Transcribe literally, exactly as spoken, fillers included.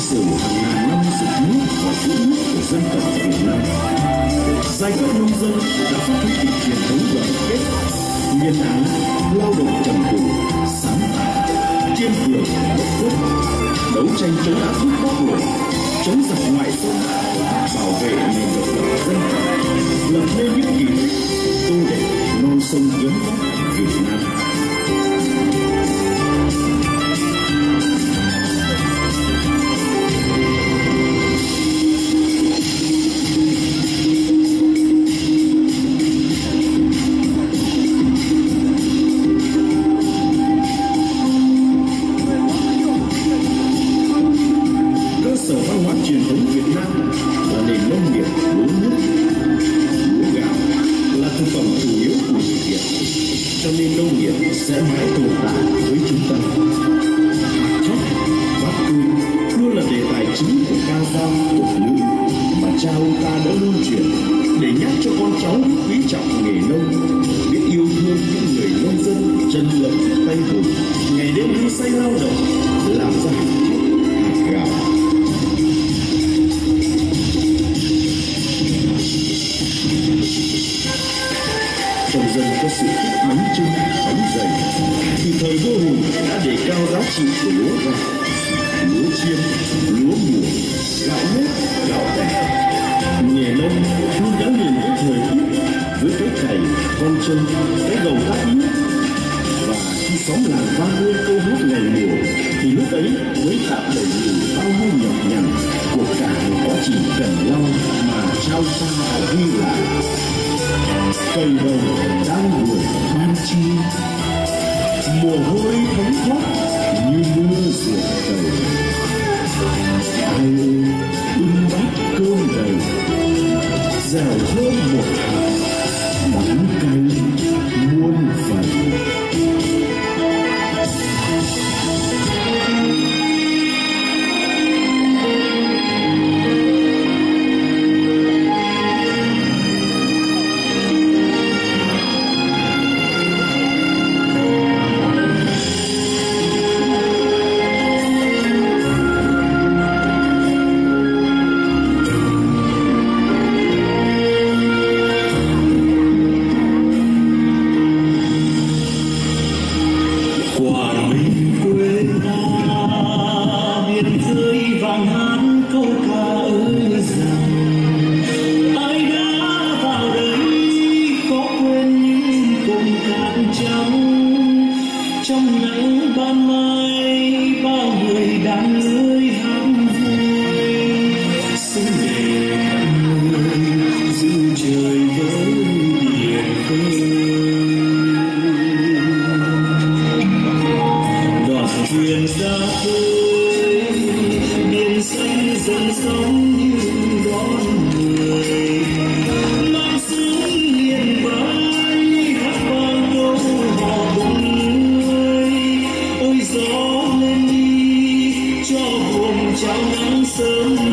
sử hàng ngàn năm dựng nước và giữ nước của dân tộc Việt Nam. Giai cấp nông dân đã phát huy truyền thống đoàn kết, nhân ái, lao động trầm cù, sáng tạo, kiên cường, bất khuất, đấu tranh chống áp bức bóc lột, chống giặc ngoại xâm, bảo vệ nền độc lập dân tộc, lập nên những kỳ tích tô đẹp non sông gấm vóc Việt Nam. Sở văn hóa truyền thống Việt Nam là nền nông nghiệp lúa nước, lúa gạo là thực phẩm chủ yếu của người Việt, cho nên nông nghiệp sẽ mãi tồn tại với chúng ta. Hạt thóc, bát tương luôn là đề tài chính của ca dao, tục ngữ mà cha ông ta đã lưu truyền để nhắc cho con cháu biết quý trọng nghề nông, biết yêu thương những người nông dân chân lấm tay bùn, ngày đêm hăng say lao động làm ra hạt thóc, hạt gạo. Trong dân có sự thích bánh chưng, bánh dày, thì thời vua Hùng đã đề cao giá trị của lúa gạo, lúa chiên, lúa mùa, gạo nếp, gạo tẻ. Nghề nông luôn gắn liền với thời tiết, với cái cày, con trâu, cái gầu tát nước. Và khi xóm làng vang lên câu hát ngày mùa, thì lúc ấy mới tạm đẩy lùi bao nhiêu nhọc nhằn của cả một quá trình cần lao mà trao cha đã ghi lại. Cây đồng đang buồn ban chi, mồ hôi thấm thoát như mưa ruột đầy. Ai ơi, ưng bát cơm đầy, dẻo thơm một hạt, đắng cay muôn phần. Trong nắng ban mai bao người đang lưới hát vui, sông đề người giữ trời với biển khơi. Đoàn thuyền ra khơi biển xanh dần sóng như đón người, mang xuống hiền vai hát vang câu hò bông. Gió lên đi cho buồn chào nắng sớm.